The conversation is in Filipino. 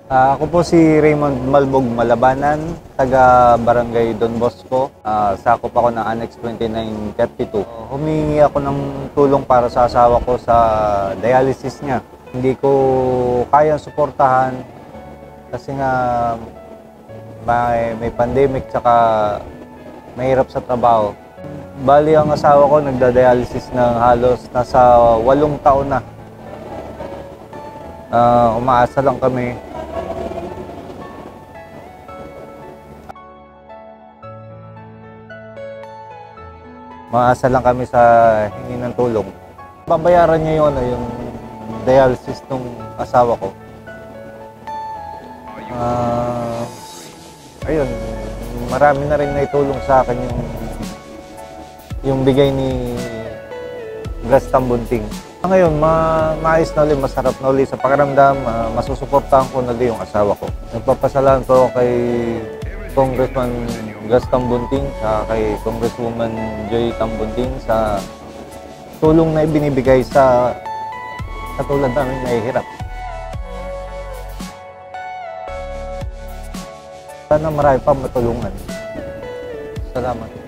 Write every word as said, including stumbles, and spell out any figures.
Ah, ako po si Raymond Malbog Malabanan, taga Barangay Don Bosco. Ah, sakop ako ng Annex twenty-nine thirty-two. Humingi ako ng tulong para sa asawa ko sa dialysis niya. Hindi ko kayang suportahan kasi nga may, may pandemic tsaka mahirap sa trabaho. Bali ang asawa ko nagda-dialysis ng halos nasa walong taon na. Uh, umaasa lang kami. Umaasa lang kami sa hingi ng tulong. Babayaran niya yung, ano, yung dialysis ng asawa ko. Uh, ayun, marami na rin naitulong sa akin yung yung bigay ni Gas Tambunting. Ngayon, ma maayos na ulit, masarap na ulit sa pakiramdam, uh, masusuportahan ko na ulit yung asawa ko. Nagpapasalamat po ako kay Congressman Gas Tambunting sa kay Congresswoman Joy Tambunting sa tulong na ibinibigay sa katulad namin nahihirap. Sana marami pa matulungan. Salamat.